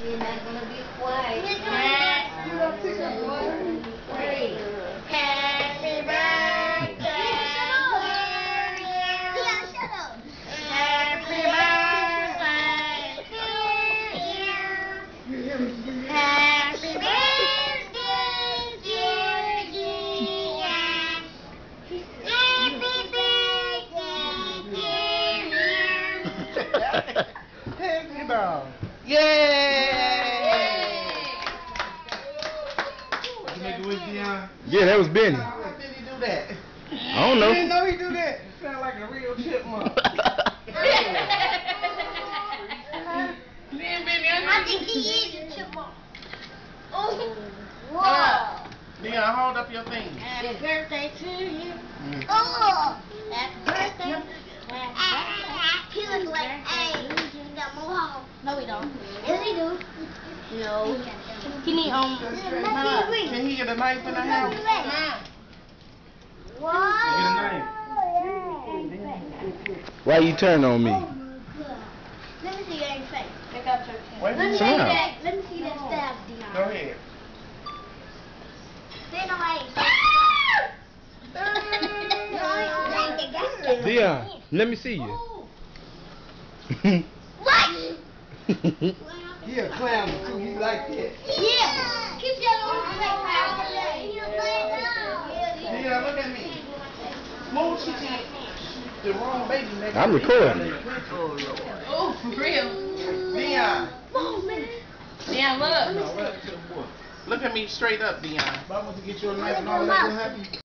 You're not gonna be quiet. You're not pick up water. Happy birthday. Yeah, shut up. Happy birthday to you. Happy birthday, dear Gian. Happy birthday, dear. Happy dog. Yay! You make it with Dion? Yeah, that was Benny. How did he do that? I don't know. You didn't know he do that? Sound like a real chipmunk. I think he is a chipmunk. Oh, Whoa. Dion, hold up your thing. Happy birthday to you. oh. Happy birthday. He looks like a that mohawk. No, we don't. Yes, he do. No. Can he Can he get a knife in the house? What? Get a knife. Why you turn on me? Let me see your face. Pick up your chin. Wait, Let me see Smile. that. Let me see that stab, Dion. go ahead. They know I ain't. Dion, let me see you. What? He a clown too. He like that. Yeah. Keep that on the Dion, look at me. Smooth chicken. The wrong baby nigga. I'm recording. Oh, for real. Dion. Oh, man. Yeah, look. Look at me straight up, Dion. If I want to get you a knife and all Look that, at you happy?